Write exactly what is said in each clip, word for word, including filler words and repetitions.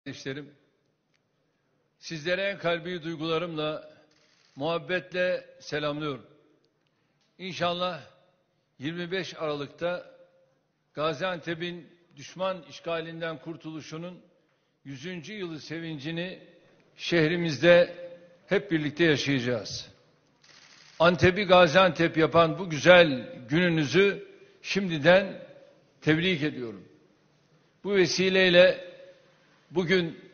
Kardeşlerim, sizlere en kalbi duygularımla, muhabbetle selamlıyorum. İnşallah yirmi beş Aralık'ta Gaziantep'in düşman işgalinden kurtuluşunun yüzüncü yılı sevincini şehrimizde hep birlikte yaşayacağız. Antep'i Gaziantep yapan bu güzel gününüzü şimdiden tebrik ediyorum. Bu vesileyle bugün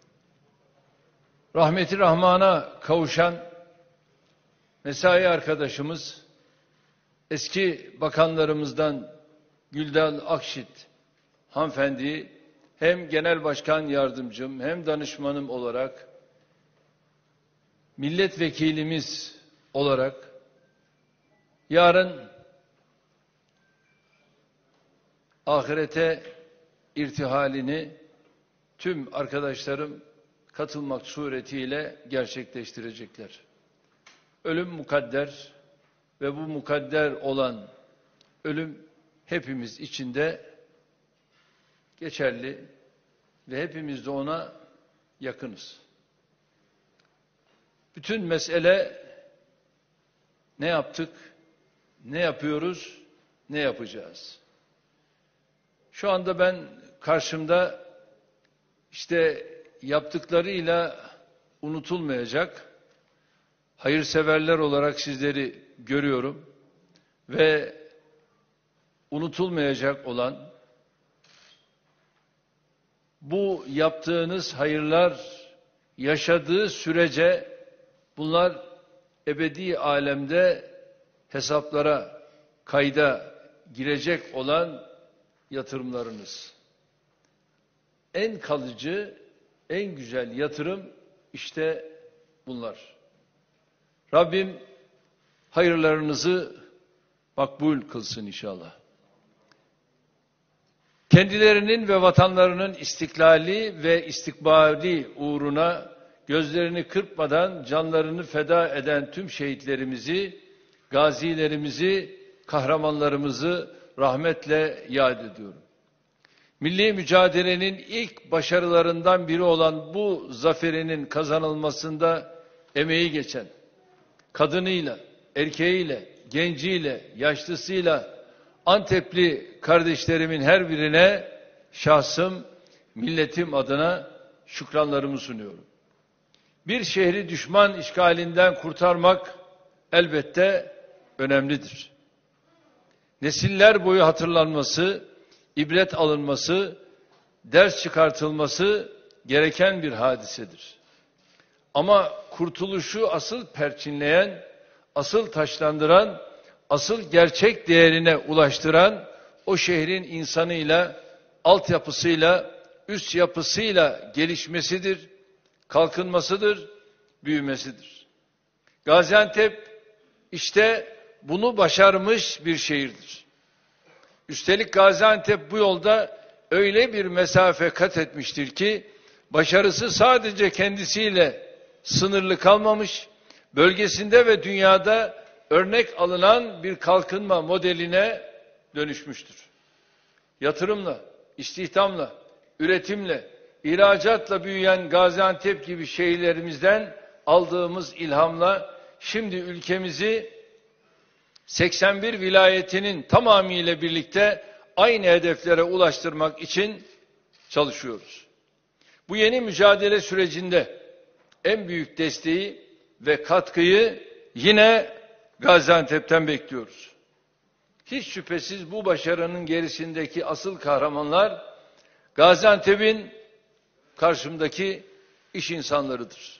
rahmeti rahmana kavuşan mesai arkadaşımız, eski bakanlarımızdan Güldal Akşit hanımefendi, hem genel başkan yardımcım hem danışmanım olarak, milletvekilimiz olarak yarın ahirete irtihalini tüm arkadaşlarım katılmak suretiyle gerçekleştirecekler. Ölüm mukadder ve bu mukadder olan ölüm hepimiz için de geçerli ve hepimiz de ona yakınız. Bütün mesele ne yaptık, ne yapıyoruz, ne yapacağız? Şu anda ben karşımda işte yaptıklarıyla unutulmayacak hayırseverler olarak sizleri görüyorum ve unutulmayacak olan bu yaptığınız hayırlar yaşadığı sürece bunlar ebedi alemde hesaplara, kayda girecek olan yatırımlarınız. En kalıcı, en güzel yatırım işte bunlar. Rabbim hayırlarınızı makbul kılsın inşallah. Kendilerinin ve vatanlarının istiklali ve istikbali uğruna gözlerini kırpmadan canlarını feda eden tüm şehitlerimizi, gazilerimizi, kahramanlarımızı rahmetle yad ediyorum. Milli mücadelenin ilk başarılarından biri olan bu zaferinin kazanılmasında emeği geçen, kadınıyla, erkeğiyle, genciyle, yaşlısıyla Antepli kardeşlerimin her birine şahsım, milletim adına şükranlarımı sunuyorum. Bir şehri düşman işgalinden kurtarmak elbette önemlidir. Nesiller boyu hatırlanması, ibret alınması, ders çıkartılması gereken bir hadisedir. Ama kurtuluşu asıl perçinleyen, asıl taşlandıran, asıl gerçek değerine ulaştıran o şehrin insanıyla, altyapısıyla, üst yapısıyla gelişmesidir, kalkınmasıdır, büyümesidir. Gaziantep işte bunu başarmış bir şehirdir. Üstelik Gaziantep bu yolda öyle bir mesafe kat etmiştir ki başarısı sadece kendisiyle sınırlı kalmamış, bölgesinde ve dünyada örnek alınan bir kalkınma modeline dönüşmüştür. Yatırımla, istihdamla, üretimle, ihracatla büyüyen Gaziantep gibi şehirlerimizden aldığımız ilhamla şimdi ülkemizi seksen bir vilayetinin tamamıyla birlikte aynı hedeflere ulaştırmak için çalışıyoruz. Bu yeni mücadele sürecinde en büyük desteği ve katkıyı yine Gaziantep'ten bekliyoruz. Hiç şüphesiz bu başarının gerisindeki asıl kahramanlar Gaziantep'in karşımdaki iş insanlarıdır.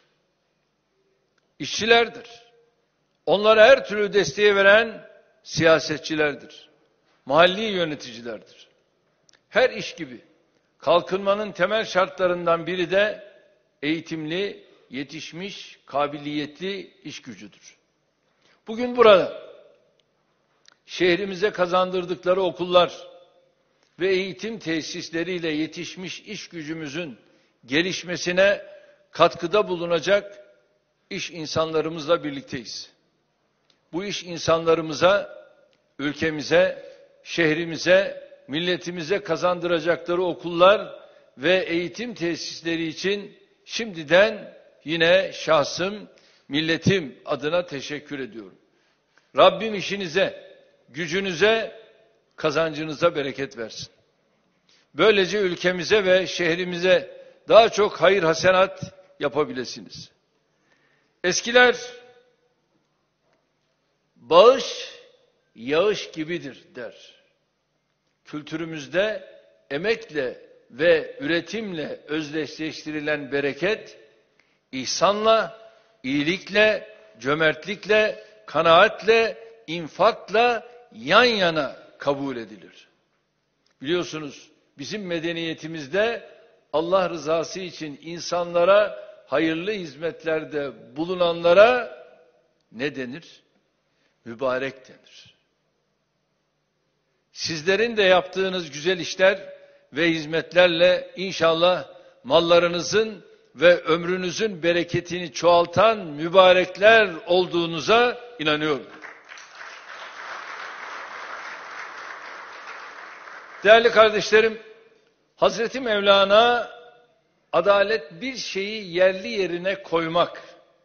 İşçilerdir. Onlara her türlü desteği veren siyasetçilerdir. Mahalli yöneticilerdir. Her iş gibi kalkınmanın temel şartlarından biri de eğitimli, yetişmiş, kabiliyetli iş gücüdür. Bugün burada şehrimize kazandırdıkları okullar ve eğitim tesisleriyle yetişmiş iş gücümüzün gelişmesine katkıda bulunacak iş insanlarımızla birlikteyiz. Bu iş insanlarımıza, ülkemize, şehrimize, milletimize kazandıracakları okullar ve eğitim tesisleri için şimdiden yine şahsım, milletim adına teşekkür ediyorum. Rabbim işinize, gücünüze, kazancınıza bereket versin. Böylece ülkemize ve şehrimize daha çok hayır hasenat yapabilirsiniz. Eskiler bağış yağış gibidir der. Kültürümüzde emekle ve üretimle özdeşleştirilen bereket, ihsanla, iyilikle, cömertlikle, kanaatle, infakla yan yana kabul edilir. Biliyorsunuz bizim medeniyetimizde Allah rızası için insanlara hayırlı hizmetlerde bulunanlara ne denir? Mübarek denir. Sizlerin de yaptığınız güzel işler ve hizmetlerle inşallah mallarınızın ve ömrünüzün bereketini çoğaltan mübarekler olduğunuza inanıyorum. Değerli kardeşlerim, Hazreti Mevlana adalet bir şeyi yerli yerine koymak,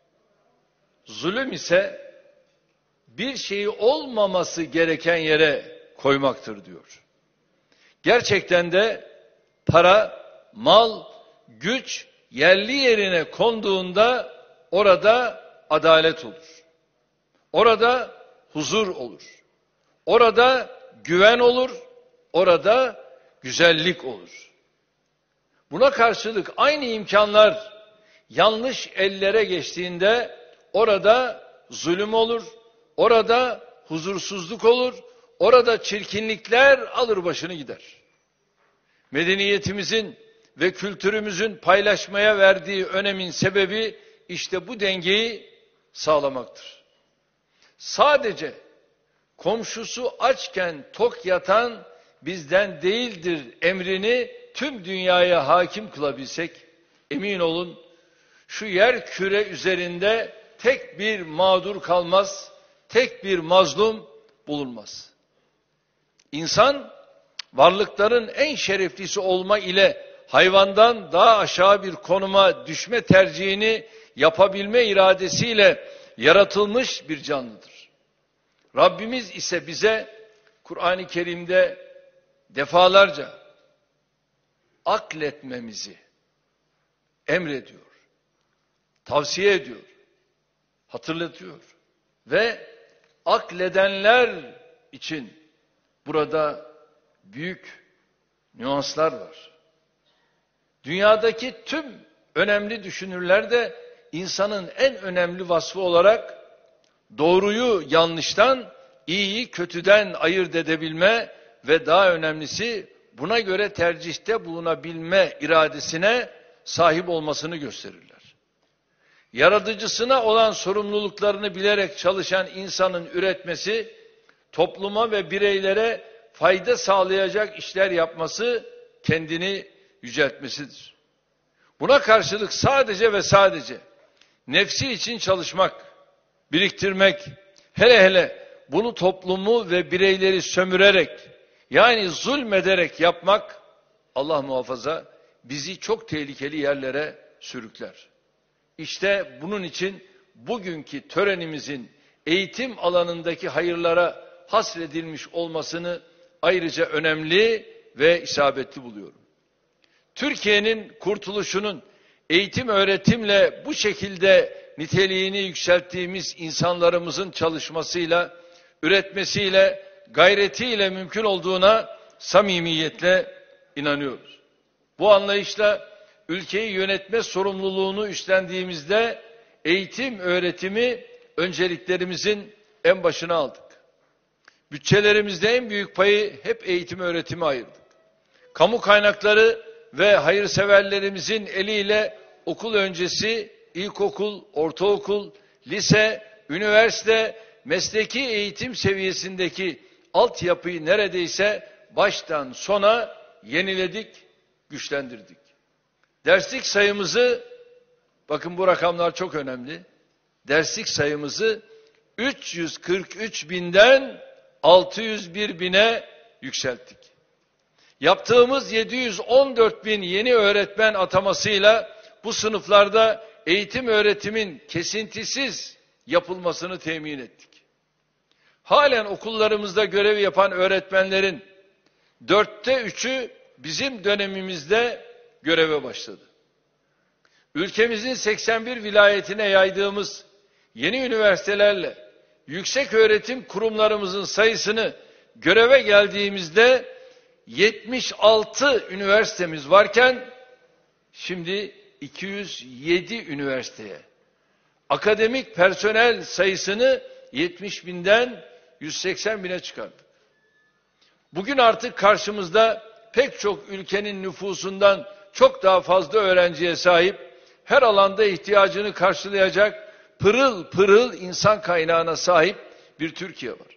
zulüm ise bir şeyi olmaması gereken yere koymaktır diyor. Gerçekten de para, mal, güç yerli yerine konduğunda orada adalet olur. Orada huzur olur. Orada güven olur. Orada güzellik olur. Buna karşılık aynı imkanlar yanlış ellere geçtiğinde orada zulüm olur. Orada huzursuzluk olur. Orada çirkinlikler alır başını gider. Medeniyetimizin ve kültürümüzün paylaşmaya verdiği önemin sebebi işte bu dengeyi sağlamaktır. Sadece komşusu açken tok yatan bizden değildir emrini tüm dünyaya hakim kılabilsek, emin olun şu yer küre üzerinde tek bir mağdur kalmaz, tek bir mazlum bulunmaz. İnsan varlıkların en şereflisi olma ile hayvandan daha aşağı bir konuma düşme tercihini yapabilme iradesiyle yaratılmış bir canlıdır. Rabbimiz ise bize Kur'an-ı Kerim'de defalarca akletmemizi emrediyor, tavsiye ediyor, hatırlatıyor ve akledenler için burada büyük nüanslar var. Dünyadaki tüm önemli düşünürler de insanın en önemli vasfı olarak doğruyu yanlıştan, iyiyi kötüden ayırt edebilme ve daha önemlisi buna göre tercihte bulunabilme iradesine sahip olmasını gösterirler. Yaratıcısına olan sorumluluklarını bilerek çalışan insanın üretmesi, topluma ve bireylere fayda sağlayacak işler yapması, kendini yüceltmesidir. Buna karşılık sadece ve sadece nefsi için çalışmak, biriktirmek, hele hele bunu toplumu ve bireyleri sömürerek, yani zulmederek yapmak, Allah muhafaza, bizi çok tehlikeli yerlere sürükler. İşte bunun için bugünkü törenimizin eğitim alanındaki hayırlara hasredilmiş olmasını ayrıca önemli ve isabetli buluyorum. Türkiye'nin kurtuluşunun eğitim öğretimle bu şekilde niteliğini yükselttiğimiz insanlarımızın çalışmasıyla, üretmesiyle, gayretiyle mümkün olduğuna samimiyetle inanıyoruz. Bu anlayışla ülkeyi yönetme sorumluluğunu üstlendiğimizde eğitim öğretimi önceliklerimizin en başına aldık. Bütçelerimizde en büyük payı hep eğitim öğretime ayırdık. Kamu kaynakları ve hayırseverlerimizin eliyle okul öncesi, ilkokul, ortaokul, lise, üniversite, mesleki eğitim seviyesindeki altyapıyı neredeyse baştan sona yeniledik, güçlendirdik. Derslik sayımızı, bakın bu rakamlar çok önemli, derslik sayımızı üç yüz kırk üç binden altı yüz bir bine yükselttik. Yaptığımız yedi yüz on dört bin yeni öğretmen atamasıyla bu sınıflarda eğitim öğretimin kesintisiz yapılmasını temin ettik. Halen okullarımızda görev yapan öğretmenlerin dörtte üçü bizim dönemimizde göreve başladı. Ülkemizin seksen bir vilayetine yaydığımız yeni üniversitelerle yüksek öğretim kurumlarımızın sayısını göreve geldiğimizde yetmiş altı üniversitemiz varken şimdi iki yüz yedi üniversiteye, akademik personel sayısını yetmiş binden yüz seksen bine çıkardık. Bugün artık karşımızda pek çok ülkenin nüfusundan çok daha fazla öğrenciye sahip, her alanda ihtiyacını karşılayacak pırıl pırıl insan kaynağına sahip bir Türkiye var.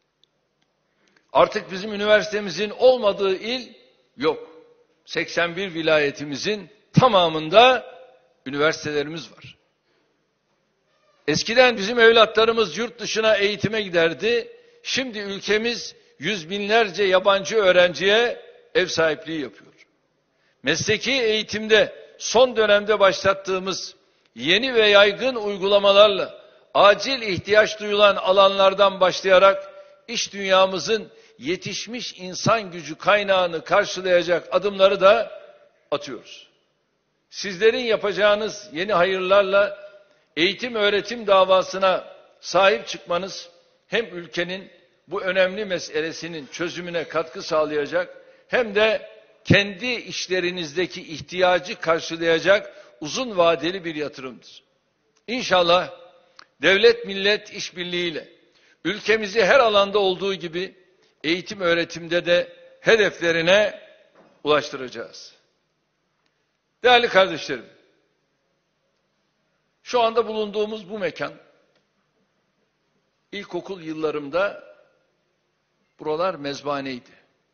Artık bizim üniversitemizin olmadığı il yok. seksen bir vilayetimizin tamamında üniversitelerimiz var. Eskiden bizim evlatlarımız yurt dışına eğitime giderdi. Şimdi ülkemiz yüz binlerce yabancı öğrenciye ev sahipliği yapıyor. Mesleki eğitimde son dönemde başlattığımız yeni ve yaygın uygulamalarla acil ihtiyaç duyulan alanlardan başlayarak iş dünyamızın yetişmiş insan gücü kaynağını karşılayacak adımları da atıyoruz. Sizlerin yapacağınız yeni hayırlarla eğitim öğretim davasına sahip çıkmanız hem ülkenin bu önemli meselesinin çözümüne katkı sağlayacak hem de kendi işlerinizdeki ihtiyacı karşılayacak uzun vadeli bir yatırımdır. İnşallah devlet millet işbirliğiyle ülkemizi her alanda olduğu gibi eğitim öğretimde de hedeflerine ulaştıracağız. Değerli kardeşlerim, şu anda bulunduğumuz bu mekan, ilkokul yıllarımda buralar mezbahaneydi.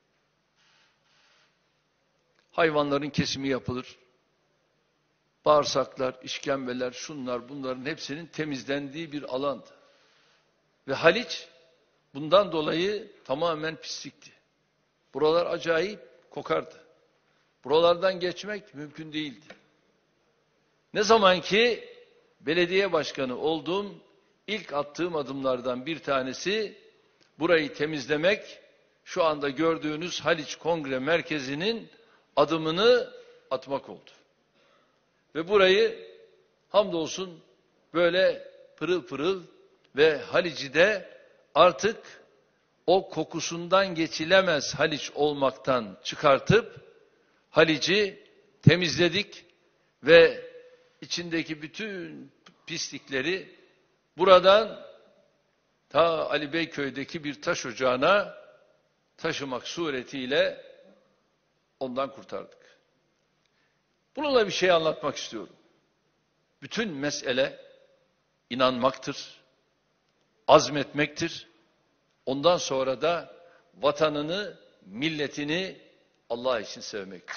Hayvanların kesimi yapılır. Bağırsaklar, işkembeler, şunlar bunların hepsinin temizlendiği bir alandı. Ve Haliç bundan dolayı tamamen pislikti. Buralar acayip kokardı. Buralardan geçmek mümkün değildi. Ne zaman ki belediye başkanı olduğum ilk attığım adımlardan bir tanesi burayı temizlemek, şu anda gördüğünüz Haliç Kongre Merkezi'nin adımını atmak oldu. Ve burayı hamdolsun böyle pırıl pırıl ve Halic'i'de artık o kokusundan geçilemez Haliç olmaktan çıkartıp Halic'i temizledik ve içindeki bütün pislikleri buradan ta Ali Beyköy'deki bir taş ocağına taşımak suretiyle ondan kurtardık. Bununla bir şey anlatmak istiyorum. Bütün mesele inanmaktır, azmetmektir. Ondan sonra da vatanını, milletini Allah için sevmektir.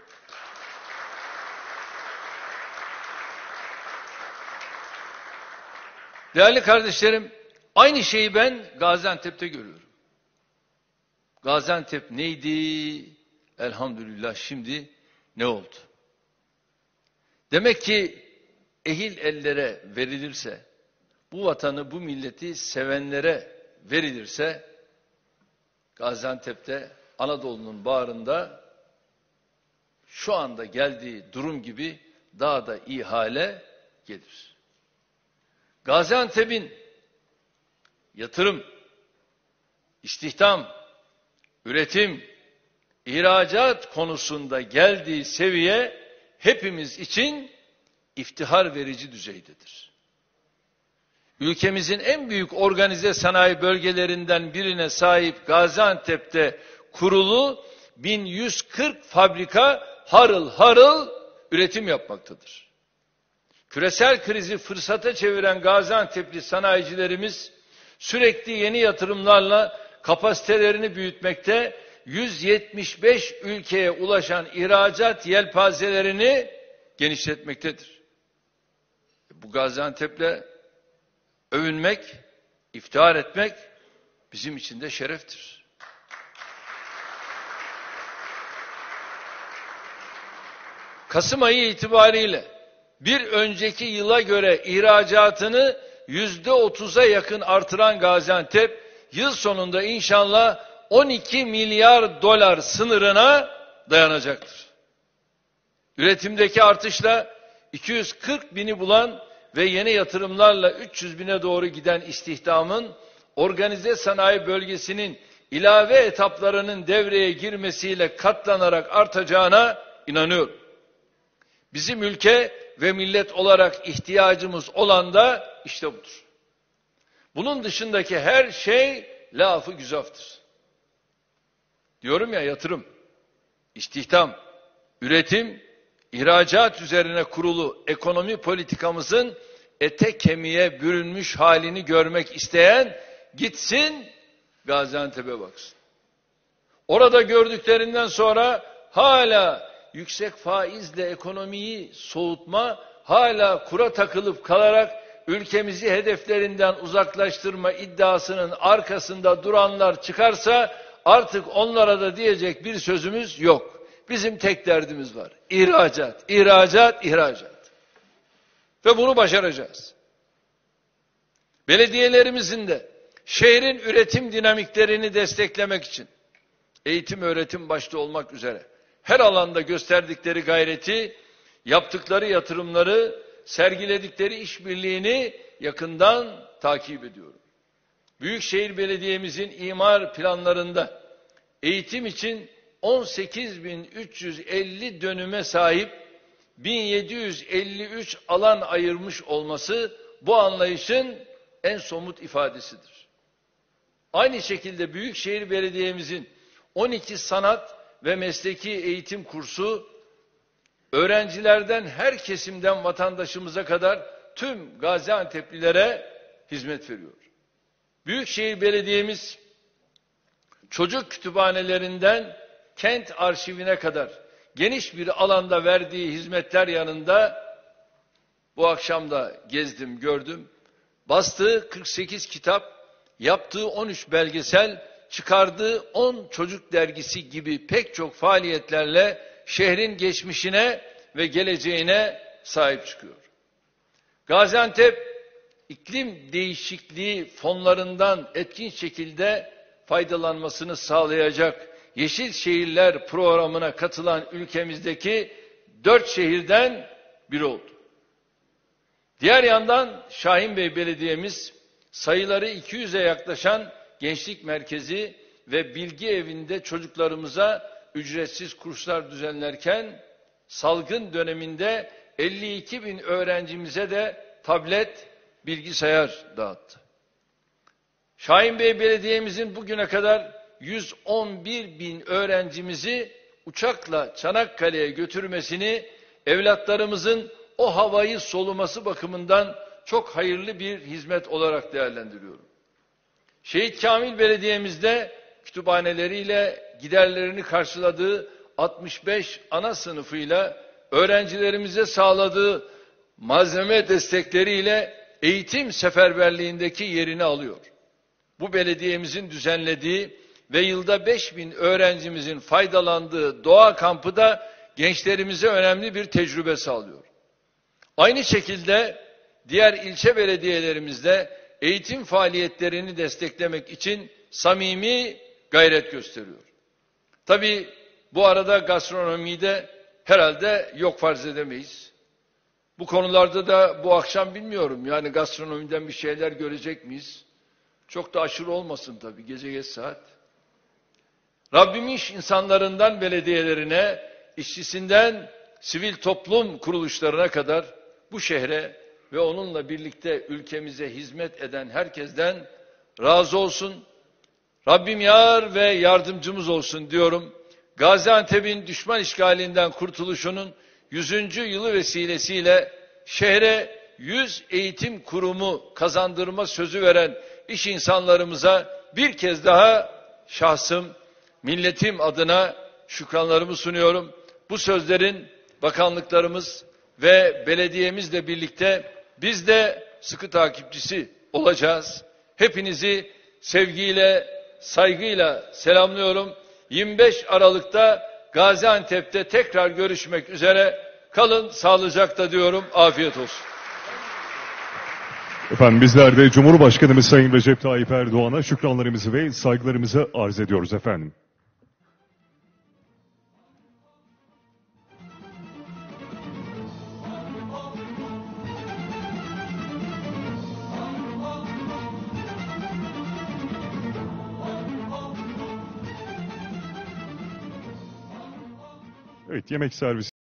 Değerli kardeşlerim, aynı şeyi ben Gaziantep'te görüyorum. Gaziantep neydi? Elhamdülillah şimdi ne oldu? Demek ki ehil ellere verilirse, bu vatanı, bu milleti sevenlere verilirse, Gaziantep'te Anadolu'nun bağrında şu anda geldiği durum gibi daha da iyi hale gelir. Gaziantep'in yatırım, istihdam, üretim, ihracat konusunda geldiği seviye hepimiz için iftihar verici düzeydedir. Ülkemizin en büyük organize sanayi bölgelerinden birine sahip Gaziantep'te kurulu bin yüz kırk fabrika harıl harıl üretim yapmaktadır. Küresel krizi fırsata çeviren Gaziantep'li sanayicilerimiz sürekli yeni yatırımlarla kapasitelerini büyütmekte, yüz yetmiş beş ülkeye ulaşan ihracat yelpazelerini genişletmektedir. Bu Gaziantep'le övünmek, iftihar etmek bizim için de şereftir. Kasım ayı itibariyle bir önceki yıla göre ihracatını yüzde otuza yakın artıran Gaziantep, yıl sonunda inşallah on iki milyar dolar sınırına dayanacaktır. Üretimdeki artışla iki yüz kırk bini bulan ve yeni yatırımlarla üç yüz bine doğru giden istihdamın organize sanayi bölgesinin ilave etaplarının devreye girmesiyle katlanarak artacağına inanıyorum. Bizim ülke ve millet olarak ihtiyacımız olan da işte budur. Bunun dışındaki her şey lafı güzaftır. Diyorum ya, yatırım, istihdam, üretim, ihracat üzerine kurulu ekonomi politikamızın ete kemiğe bürünmüş halini görmek isteyen gitsin Gaziantep'e baksın. Orada gördüklerinden sonra hala yüksek faizle ekonomiyi soğutma, hala kura takılıp kalarak ülkemizi hedeflerinden uzaklaştırma iddiasının arkasında duranlar çıkarsa artık onlara da diyecek bir sözümüz yok. Bizim tek derdimiz var. İhracat, ihracat, ihracat. Ve bunu başaracağız. Belediyelerimizin de şehrin üretim dinamiklerini desteklemek için eğitim, öğretim başta olmak üzere her alanda gösterdikleri gayreti, yaptıkları yatırımları, sergiledikleri işbirliğini yakından takip ediyorum. Büyükşehir Belediye'mizin imar planlarında eğitim için on sekiz bin üç yüz elli dönüme sahip bin yedi yüz elli üç alan ayırmış olması bu anlayışın en somut ifadesidir. Aynı şekilde Büyükşehir Belediye'mizin on iki sanat ve mesleki eğitim kursu öğrencilerden her kesimden vatandaşımıza kadar tüm Gaziantep'lilere hizmet veriyor. Büyükşehir Belediye'miz çocuk kütüphanelerinden kent arşivine kadar geniş bir alanda verdiği hizmetler yanında bu akşam da gezdim, gördüm. Bastığı kırk sekiz kitap, yaptığı on üç belgesel, çıkardığı on çocuk dergisi gibi pek çok faaliyetlerle şehrin geçmişine ve geleceğine sahip çıkıyor. Gaziantep, iklim değişikliği fonlarından etkin şekilde faydalanmasını sağlayacak Yeşil Şehirler programına katılan ülkemizdeki dört şehirden biri oldu. Diğer yandan Şahinbey Belediye'miz sayıları iki yüze yaklaşan gençlik merkezi ve bilgi evinde çocuklarımıza ücretsiz kurslar düzenlerken salgın döneminde elli iki bin öğrencimize de tablet, bilgisayar dağıttı. Şahinbey Belediye'mizin bugüne kadar yüz on bir bin öğrencimizi uçakla Çanakkale'ye götürmesini evlatlarımızın o havayı soluması bakımından çok hayırlı bir hizmet olarak değerlendiriyorum. Şehit Kamil Belediye'mizde kütüphaneleriyle giderlerini karşıladığı altmış beş ana sınıfıyla öğrencilerimize sağladığı malzeme destekleriyle eğitim seferberliğindeki yerini alıyor. Bu belediyemizin düzenlediği ve yılda beş bin öğrencimizin faydalandığı doğa kampı da gençlerimize önemli bir tecrübe sağlıyor. Aynı şekilde diğer ilçe belediyelerimizde eğitim faaliyetlerini desteklemek için samimi gayret gösteriyor. Tabii bu arada gastronomiyi de herhalde yok farz edemeyiz. Bu konularda da bu akşam bilmiyorum, yani gastronomiden bir şeyler görecek miyiz? Çok da aşırı olmasın tabii, gece geç saat. Rabbim iş insanlarından belediyelerine, işçisinden sivil toplum kuruluşlarına kadar bu şehre ve onunla birlikte ülkemize hizmet eden herkesten razı olsun. Rabbim yar ve yardımcımız olsun diyorum. Gaziantep'in düşman işgalinden kurtuluşunun yüzüncü yılı vesilesiyle şehre yüz eğitim kurumu kazandırma sözü veren iş insanlarımıza bir kez daha şahsım, milletim adına şükranlarımı sunuyorum. Bu sözlerin bakanlıklarımız ve belediyemizle birlikte biz de sıkı takipçisi olacağız. Hepinizi sevgiyle, saygıyla selamlıyorum. yirmi beş Aralık'ta Gaziantep'te tekrar görüşmek üzere. Kalın sağlıcakla diyorum. Afiyet olsun. Efendim bizler de Cumhurbaşkanımız Sayın Recep Tayyip Erdoğan'a şükranlarımızı ve saygılarımızı arz ediyoruz efendim. Evet, yemek servisi